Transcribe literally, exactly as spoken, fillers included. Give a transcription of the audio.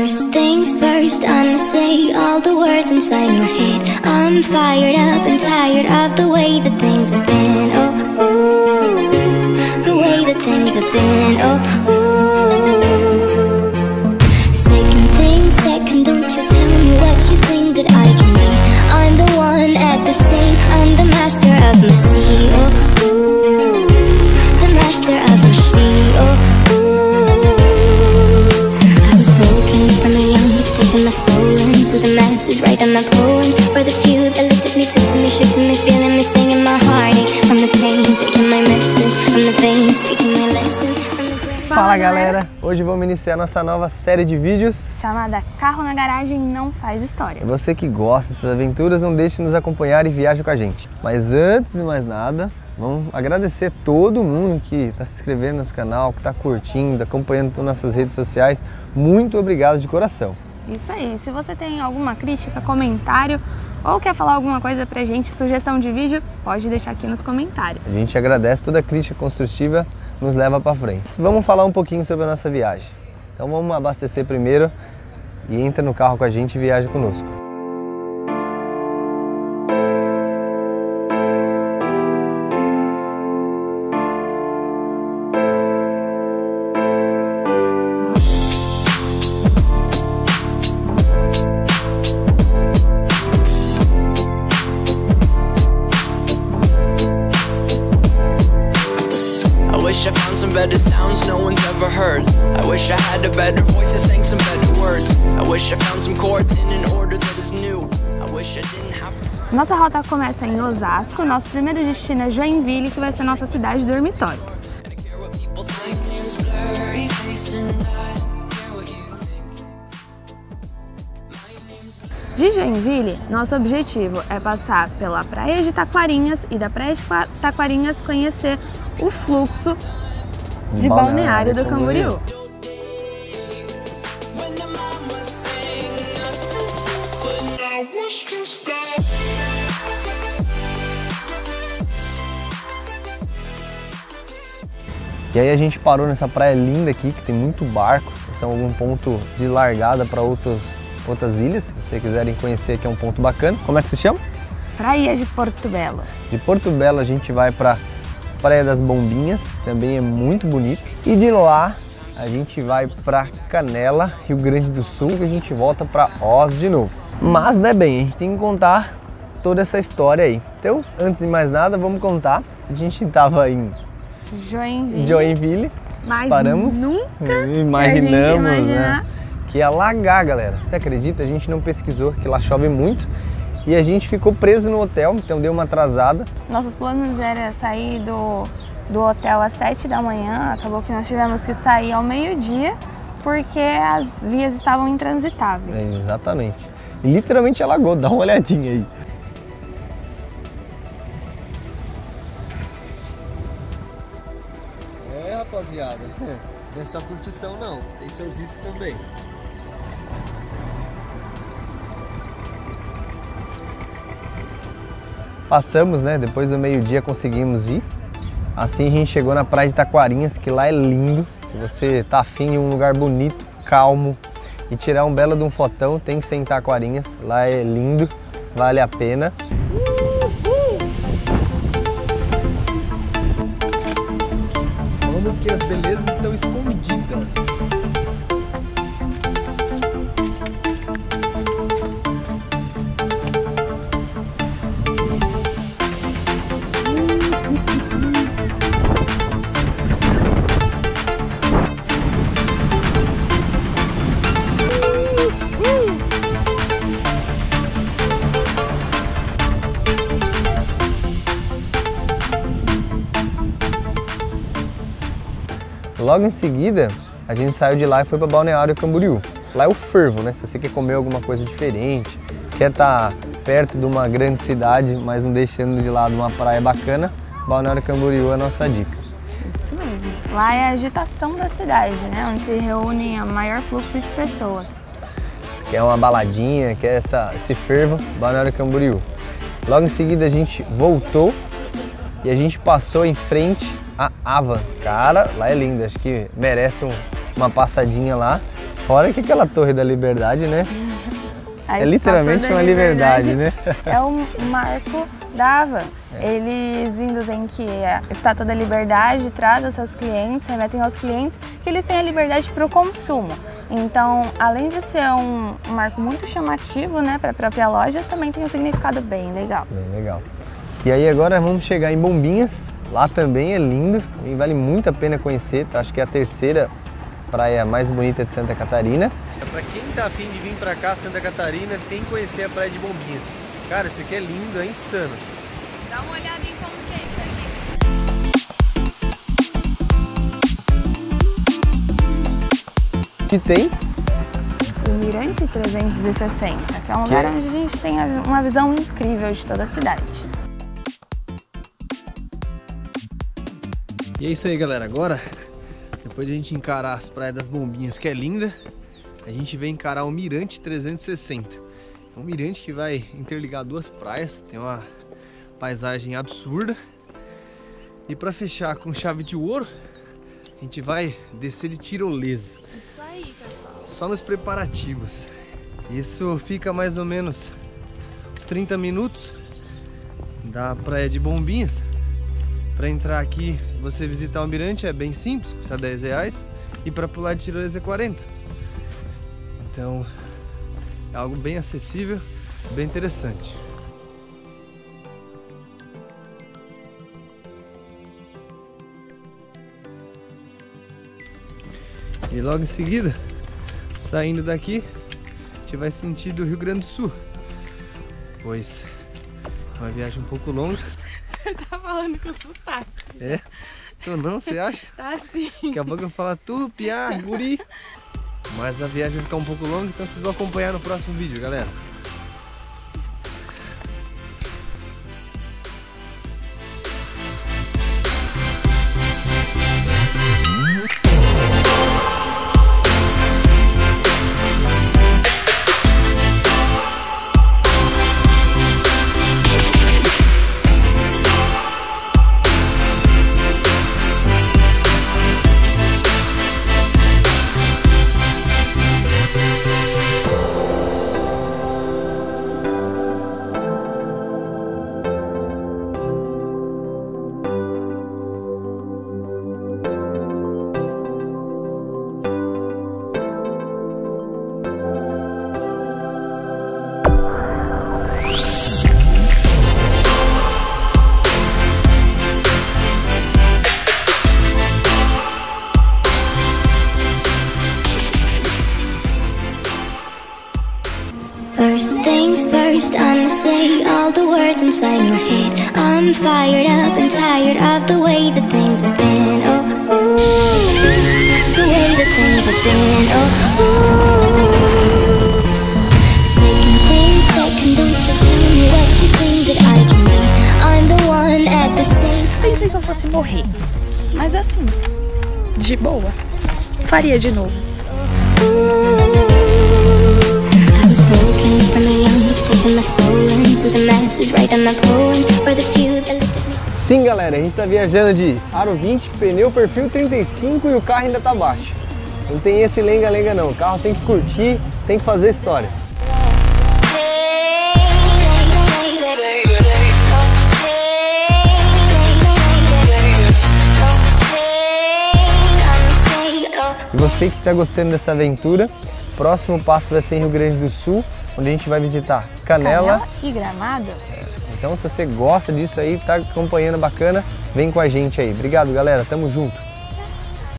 First things first, I'ma say all the words inside my head. I'm fired up and tired of the way that things have been. Oh, ooh, the way that things have been. Oh, ooh. Second thing second, don't you tell me what you think that I can be. I'm the one at the same, I'm the master of my sea. Oh, ooh, the master of my sea. Oh, my soul into the masses, writing my poems for the few that looked at me, took to me, shook to me, feeling me, singing my heartache from the pain, taking my message from the veins, speaking my lesson from the brain. Fala galera, hoje vamos iniciar nossa nova série de vídeos chamada Carro na Garagem Não Faz História. Você que gosta dessas aventuras, não deixe de nos acompanhar e viaja com a gente. Mas antes de mais nada, vamos agradecer todo mundo que está se inscrevendo no nosso canal, que está curtindo, acompanhando todas as nossas redes sociais. Muito obrigado de coração. Isso aí, se você tem alguma crítica, comentário ou quer falar alguma coisa pra gente, sugestão de vídeo, pode deixar aqui nos comentários. A gente agradece, toda crítica construtiva nos leva pra frente. Vamos falar um pouquinho sobre a nossa viagem. Então vamos abastecer primeiro e entra no carro com a gente e viaja conosco. I wish I found some better sounds no one's ever heard. I wish I had a better voice that sang some better words. I wish I found some chords in an order that is new. I wish I didn't have to... Nossa rota começa em Osasco, nosso primeiro destino é Joinville, que vai ser nossa cidade dormitório. De Joinville, nosso objetivo é passar pela Praia de Taquarinhas e da Praia de Taquarinhas conhecer o fluxo de, de Balneário do Camboriú. E aí a gente parou nessa praia linda aqui, que tem muito barco. Esse é algum ponto de largada para outros outras ilhas, se vocês quiserem conhecer, que é um ponto bacana. Como é que se chama? Praia de Porto Belo. De Porto Belo a gente vai para Praia das Bombinhas, que também é muito bonito. E de lá a gente vai para Canela, Rio Grande do Sul, e a gente volta para Oz de novo. Mas, né, bem, a gente tem que contar toda essa história aí. Então, antes de mais nada, vamos contar. A gente estava em Joinville, Joinville mas paramos, nunca imaginamos, né? Que ia alagar, galera. Você acredita? A gente não pesquisou, que lá chove muito. E a gente ficou preso no hotel, então deu uma atrasada. Nossos planos era sair do, do hotel às sete da manhã. Acabou que nós tivemos que sair ao meio-dia, porque as vias estavam intransitáveis. É, exatamente. E literalmente alagou, dá uma olhadinha aí. É, rapaziada. Não é só curtição não, tem seus isso também. Passamos, né? Depois do meio-dia conseguimos ir. Assim a gente chegou na Praia de Taquarinhas, que lá é lindo. Se você tá afim de um lugar bonito, calmo e tirar um belo de um fotão, tem que ser em Taquarinhas. Lá é lindo, vale a pena. Como que as belezas estão escondidas. Logo em seguida, a gente saiu de lá e foi para Balneário Camboriú. Lá é o fervo, né? Se você quer comer alguma coisa diferente, quer estar perto de uma grande cidade, mas não deixando de lado uma praia bacana, Balneário Camboriú é a nossa dica. Isso mesmo. Lá é a agitação da cidade, né? Onde se reúne a maior fluxo de pessoas. Quer uma baladinha, quer essa, esse fervo, Balneário Camboriú. Logo em seguida a gente voltou e a gente passou em frente a Ava. Cara, lá é lindo, acho que merece um, uma passadinha lá. Fora que aquela Torre da Liberdade, né? A É literalmente uma liberdade, né? É um marco da Havan. É. Eles dizem que a Estátua da Liberdade traz aos seus clientes, remetem aos clientes que eles têm a liberdade para o consumo. Então, além de ser um, um marco muito chamativo, né, para a própria loja, também tem um significado bem legal. Bem legal. E aí agora vamos chegar em Bombinhas. Lá também é lindo, também vale muito a pena conhecer. Acho que é a terceira praia mais bonita de Santa Catarina. Para quem tá afim de vir para cá, Santa Catarina, tem que conhecer a praia de Bombinhas. Cara, isso aqui é lindo, é insano. Dá uma olhada em como que é isso aqui. E tem o Mirante trezentos e sessenta, que é um lugar que... onde a gente tem uma visão incrível de toda a cidade. E é isso aí, galera. Agora, depois de a gente encarar as praias das Bombinhas, que é linda, a gente vem encarar o Mirante trezentos e sessenta. É um mirante que vai interligar duas praias, tem uma paisagem absurda. E para fechar com chave de ouro, a gente vai descer de tirolesa. Isso aí, pessoal. Só nos preparativos. Isso fica mais ou menos uns trinta minutos da praia de Bombinhas. Para entrar aqui, você visitar o mirante é bem simples, custa dez reais. E para pular de tirolesa é quarenta. Então é algo bem acessível, bem interessante. E logo em seguida, saindo daqui, a gente vai sentido o Rio Grande do Sul, pois é uma viagem um pouco longa. Você tá falando que eu sou fácil. É? Então não, você acha? Tá sim. Daqui a pouco eu vou falar tu, piá, guri. Mas a viagem vai ficar um pouco longa, então vocês vão acompanhar no próximo vídeo, galera. First things first, I'ma say all the words inside my head. I'm fired up and tired of the way that things have been. Oh, ooh, the way that things have been. Oh, ooh. Second thing second, don't you tell me what you think that I can be. I'm the one at the same. Pensei que eu fosse morrer, mas assim, de boa, faria de novo. Sim, galera, a gente tá viajando de aro vinte, pneu perfil trinta e cinco e o carro ainda tá baixo. Não tem esse lenga-lenga não, o carro tem que curtir, tem que fazer história. E você que está gostando dessa aventura, o próximo passo vai ser em Rio Grande do Sul, onde a gente vai visitar Canela, Canela e Gramado. É, então se você gosta disso aí, tá acompanhando bacana, vem com a gente aí. Obrigado, galera, tamo junto.